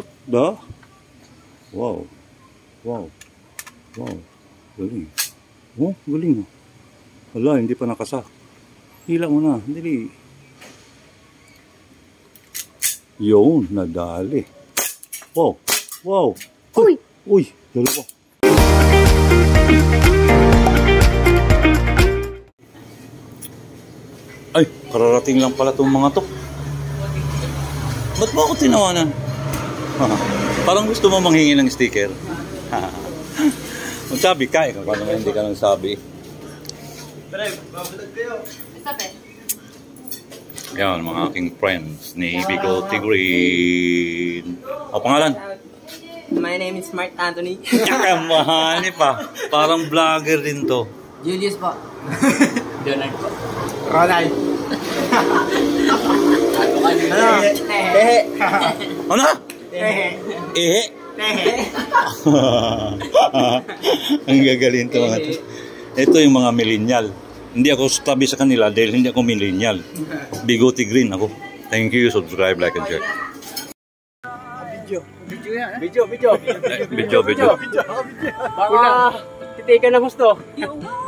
What the? Wow. Wow. Wow. Galing. Oh, galing. Wala, hindi pa nakasak. Hila mo na. Dali. Yun, nadali. Wow. Wow. Uy! Uy, dalawa. Ay, kararating lang pala itong mga to. Ba't mo ako tinawanan? Parang gusto mo manghingi ng sticker. Kung sabi ka, kung naman hindi ka nang sabi. Yan, mga aking friends ni Bigote Green. O, pangalan? My name is Mark Anthony. Kamahani pa. Parang vlogger din to. Julius po. Leonard po. Ronald. Ano? Tehe. Ano? Tehe. Ehe? Tehe. Ang gagaling to mga to. Ito yung mga millennial. Hindi ako tabi sa kanila dahil hindi ako millennial. Bigote Green ako. Thank you. Subscribe, like, and share. Video yan. Video. Video. Baka titikan na gusto.